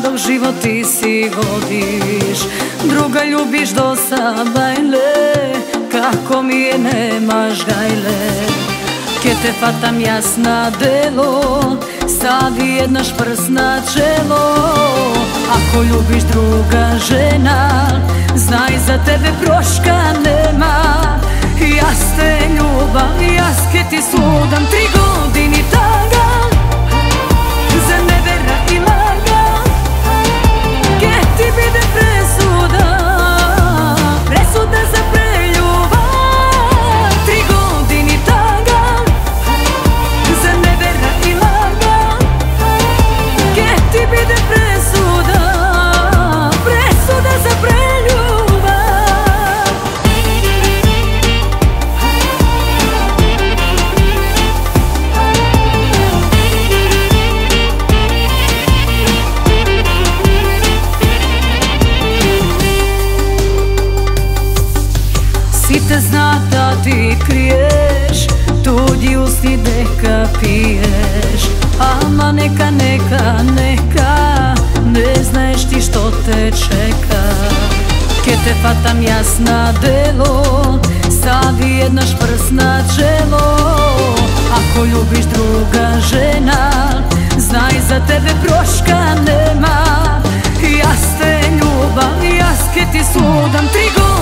dok život ti si vodiš. Druga ljubiš do sabajle, kako mi je nemaš gajle. Ke te fatam jasna delo, stavi jedna šprs na čelo. Ako ljubiš druga žena, znaj za tebe proška nema. Jas te ljubav, jas ke ti sudam 3 godini taga, za nevera i laga, ke ti bide presuda, presuda za preljuba. 3 godini taga, za nevera i laga, ke ti bide presuda, presuda za preljuba. Site zna da ti kriješ, tuđi usni deka piješ. Ama neka, neka, neka, ne znaš ti što te čeka. Ke te fatam jasna delo, stavi jedna šprs na čelo. Ako ljubiš druga žena, znaj za tebe proška nema. Jas te ljubav, jas ke ti sudam 3 godine